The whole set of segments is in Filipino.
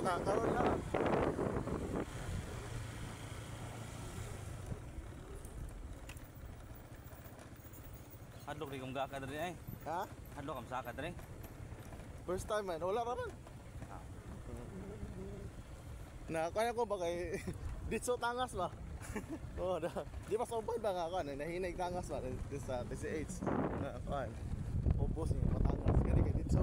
na, karon na. Hadlok di kong gaka diri ay. Ha? Hadlok am saka diri. First time man, wala ra man. Ah. Na kaya ko ba kay ditso tangas ba? Oh, da. Di ba sobay ba nga kan, nahinay tangas ba sa TCH. Na kan. Ubos ni matangas kani kay ditso.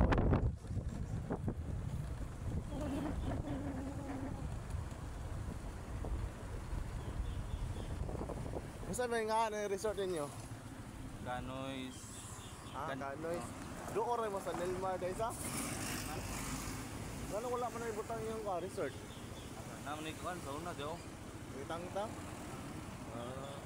Masa may nga na resort ninyo? Ganois. Kanoy. Doon rin mo sa Nelmar dahil sa? Gano'n wala man na ibutang yung resort? Naman ni kuan sa una di oh. Itang-itang?